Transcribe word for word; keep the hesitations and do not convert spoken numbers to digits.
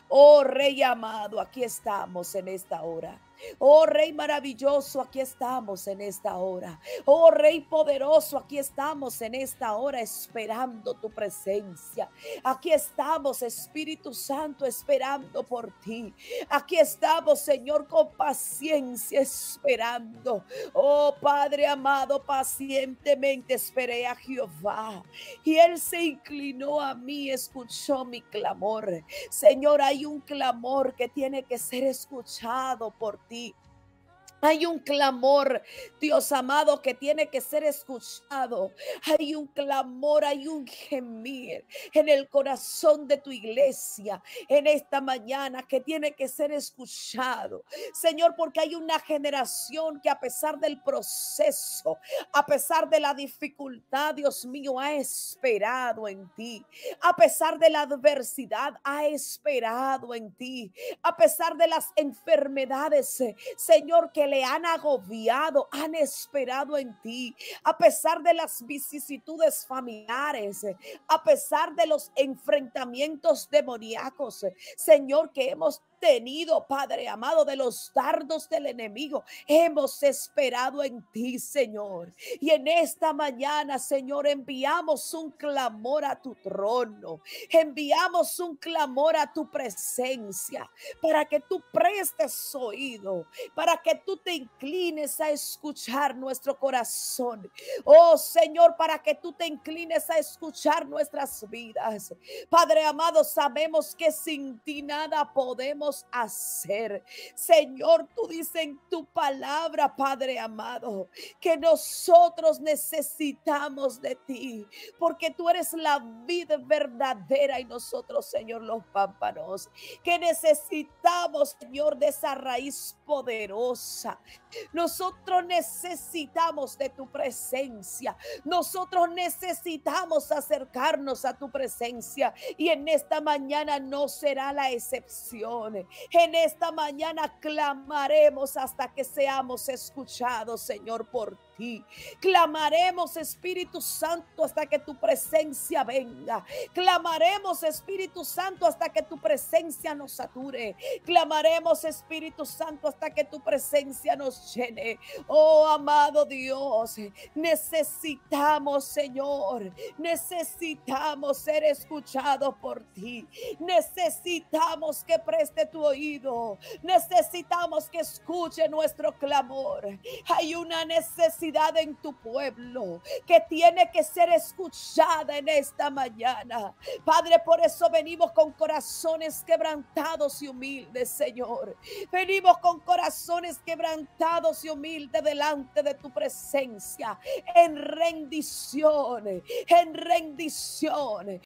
Oh Rey amado, aquí estamos en esta hora. Oh Rey maravilloso, aquí estamos en esta hora. Oh Rey poderoso, aquí estamos en esta hora esperando tu presencia. Aquí estamos, Espíritu Santo, esperando por ti. Aquí estamos, Señor, con paciencia esperando. Oh Padre amado, pacientemente esperé a Jehová y Él se inclinó a mí, escuchó mi clamor. Señor, hay un clamor que tiene que ser escuchado por ti. Hay un clamor, Dios amado, que tiene que ser escuchado. Hay un clamor, hay un gemir en el corazón de tu iglesia en esta mañana que tiene que ser escuchado. Señor, porque hay una generación que a pesar del proceso, a pesar de la dificultad, Dios mío, ha esperado en ti. A pesar de la adversidad, ha esperado en ti. A pesar de las enfermedades, eh, Señor, que le han agobiado, han esperado en ti. A pesar de las vicisitudes familiares, eh, a pesar de los enfrentamientos demoníacos, eh, Señor, que hemos tenido, Padre amado, de los dardos del enemigo, hemos esperado en ti, Señor. Y en esta mañana, Señor, enviamos un clamor a tu trono, enviamos un clamor a tu presencia, para que tú prestes oído, para que tú te inclines a escuchar nuestro corazón. Oh Señor, para que tú te inclines a escuchar nuestras vidas. Padre amado, sabemos que sin ti nada podemos hacer. Señor, tú dices en tu palabra, Padre amado, que nosotros necesitamos de ti, porque tú eres la vida verdadera y nosotros, Señor, los pámpanos, que necesitamos, Señor, de esa raíz poderosa. Nosotros necesitamos de tu presencia. Nosotros necesitamos acercarnos a tu presencia. Y en esta mañana no será la excepción. En esta mañana clamaremos hasta que seamos escuchados, Señor, por ti. Clamaremos, Espíritu Santo, hasta que tu presencia venga. Clamaremos, Espíritu Santo, hasta que tu presencia nos sature. Clamaremos, Espíritu Santo, hasta que tu presencia nos llene. Oh, amado Dios, necesitamos, Señor, necesitamos ser escuchados por ti. Necesitamos que preste tu oído. Necesitamos que escuche nuestro clamor. Hay una necesidad en tu pueblo que tiene que ser escuchada en esta mañana. Padre, por eso venimos con corazones quebrantados y humildes, Señor. Venimos con corazones quebrantados y humildes delante de tu presencia, en rendición, en rendición.